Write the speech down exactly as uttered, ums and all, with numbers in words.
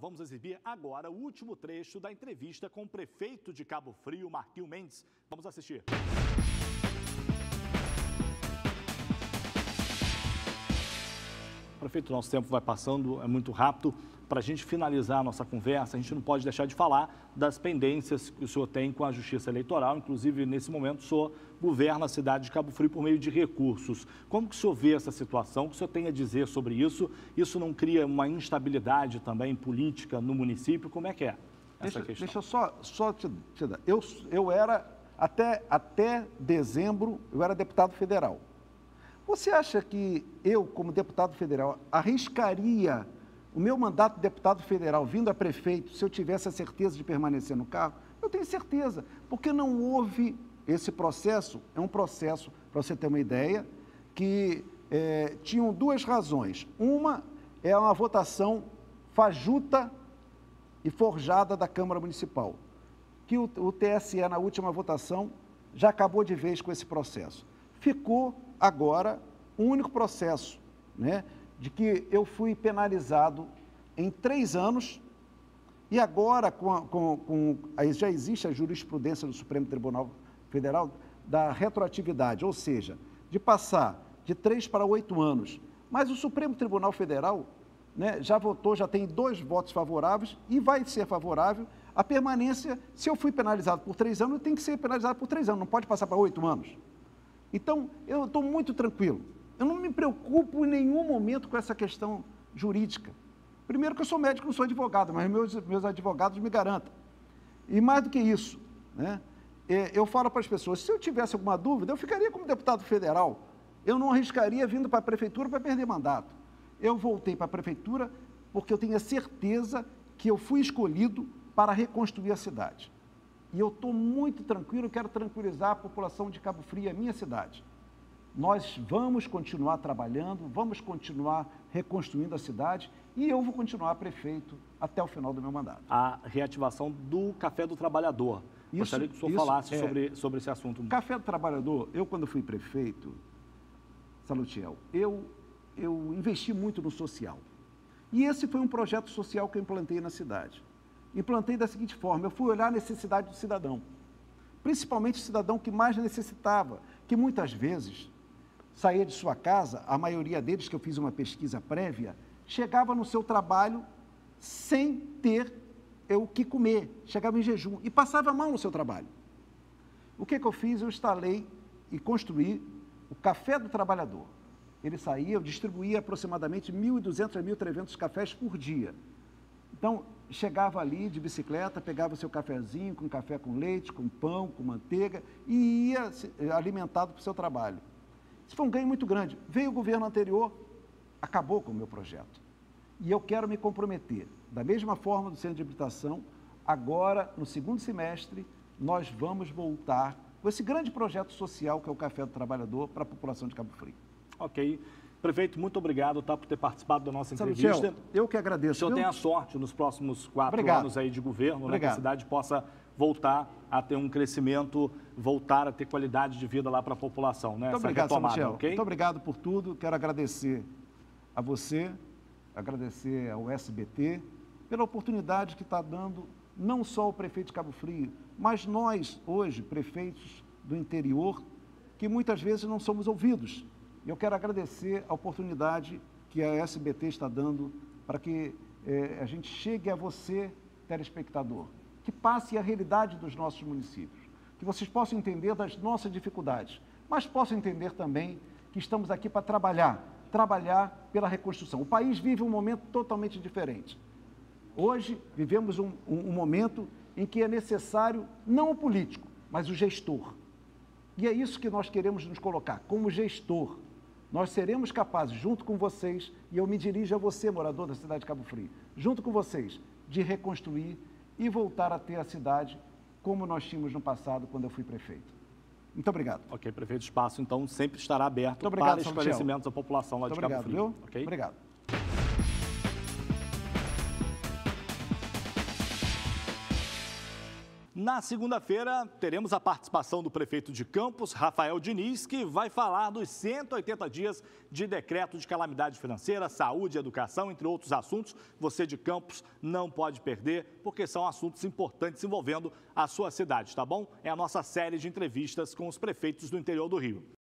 Vamos exibir agora o último trecho da entrevista com o prefeito de Cabo Frio, Marquinhos Mendes. Vamos assistir. Prefeito, nosso tempo vai passando, é muito rápido. Para a gente finalizar a nossa conversa, a gente não pode deixar de falar das pendências que o senhor tem com a Justiça Eleitoral. Inclusive, nesse momento, o senhor governa a cidade de Cabo Frio por meio de recursos. Como que o senhor vê essa situação? O que o senhor tem a dizer sobre isso? Isso não cria uma instabilidade também política no município? Como é que é essa deixa, questão? Deixa eu só, só te, te dar. Eu, eu era, até, até dezembro, eu era deputado federal. Você acha que eu, como deputado federal, arriscaria o meu mandato de deputado federal vindo a prefeito se eu tivesse a certeza de permanecer no cargo? Eu tenho certeza, porque não houve esse processo. É um processo, para você ter uma ideia, que é, tinham duas razões. Uma é uma votação fajuta e forjada da Câmara Municipal, que o, o T S E, na última votação, já acabou de vez com esse processo. Ficou agora um único processo, né, de que eu fui penalizado em três anos e agora com, a, com, com aí já existe a jurisprudência do Supremo Tribunal Federal da retroatividade, ou seja, de passar de três para oito anos. Mas o Supremo Tribunal Federal, né, já votou, já tem dois votos favoráveis e vai ser favorável a permanência. Se eu fui penalizado por três anos, eu tenho que ser penalizado por três anos, não pode passar para oito anos. Então, eu estou muito tranquilo. Eu não me preocupo em nenhum momento com essa questão jurídica. Primeiro que eu sou médico, não sou advogado, mas meus, meus advogados me garantem. E mais do que isso, né, eu falo para as pessoas, se eu tivesse alguma dúvida, eu ficaria como deputado federal. Eu não arriscaria vindo para a prefeitura para perder mandato. Eu voltei para a prefeitura porque eu tenho a certeza que eu fui escolhido para reconstruir a cidade. E eu estou muito tranquilo, quero tranquilizar a população de Cabo Frio, a minha cidade. Nós vamos continuar trabalhando, vamos continuar reconstruindo a cidade e eu vou continuar prefeito até o final do meu mandato. A reativação do Café do Trabalhador. Isso, Gostaria que o senhor falasse é, sobre, sobre esse assunto. Café do Trabalhador, eu quando fui prefeito, Salutiel, eu, eu investi muito no social. E esse foi um projeto social que eu implantei na cidade. Implantei da seguinte forma, eu fui olhar a necessidade do cidadão, principalmente o cidadão que mais necessitava, que muitas vezes saía de sua casa, a maioria deles, que eu fiz uma pesquisa prévia, chegava no seu trabalho sem ter o que comer, chegava em jejum e passava mal no seu trabalho. O que, que eu fiz? Eu instalei e construí o Café do Trabalhador. Ele saía, eu distribuía aproximadamente mil e duzentos a mil e trezentos cafés por dia. Então, chegava ali de bicicleta, pegava o seu cafezinho, com café com leite, com pão, com manteiga, e ia alimentado para o seu trabalho. Isso foi um ganho muito grande. Veio o governo anterior, acabou com o meu projeto. E eu quero me comprometer, da mesma forma do centro de habitação, agora, no segundo semestre, nós vamos voltar com esse grande projeto social que é o Café do Trabalhador para a população de Cabo Frio. Ok. Prefeito, muito obrigado tá, por ter participado da nossa Salutiel, entrevista. eu que agradeço. O senhor viu? tem a sorte nos próximos quatro Obrigado. anos aí de governo, né, que a cidade possa voltar a ter um crescimento, voltar a ter qualidade de vida lá para a população. Né? Muito Essa obrigado, retomada, Salutiel. okay? Muito obrigado por tudo. Quero agradecer a você, agradecer ao S B T, pela oportunidade que está dando não só o prefeito de Cabo Frio, mas nós, hoje, prefeitos do interior, que muitas vezes não somos ouvidos. Eu quero agradecer a oportunidade que a S B T está dando para que eh, a gente chegue a você, telespectador, que passe a realidade dos nossos municípios, que vocês possam entender das nossas dificuldades, mas possam entender também que estamos aqui para trabalhar, trabalhar pela reconstrução. O país vive um momento totalmente diferente. Hoje vivemos um, um, um momento em que é necessário não o político, mas o gestor. E é isso que nós queremos nos colocar, como gestor. Nós seremos capazes, junto com vocês, e eu me dirijo a você, morador da cidade de Cabo Frio, junto com vocês, de reconstruir e voltar a ter a cidade como nós tínhamos no passado, quando eu fui prefeito. Muito obrigado. Ok, prefeito, o espaço, então, sempre estará aberto obrigado, para esclarecimentos da população lá Muito de Cabo obrigado, Frio. Viu? Okay? Obrigado. Na segunda-feira, teremos a participação do prefeito de Campos, Rafael Diniz, que vai falar dos cento e oitenta dias de decreto de calamidade financeira, saúde, educação, entre outros assuntos. Você de Campos não pode perder, porque são assuntos importantes envolvendo a sua cidade, tá bom? É a nossa série de entrevistas com os prefeitos do interior do Rio.